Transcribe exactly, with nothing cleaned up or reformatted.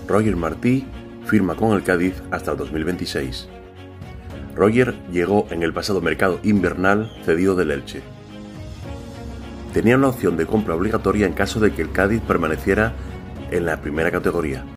Roger Martí firma con el Cádiz hasta el dos mil veintiséis. Roger llegó en el pasado mercado invernal cedido del Elche. Tenía una opción de compra obligatoria en caso de que el Cádiz permaneciera en la primera categoría.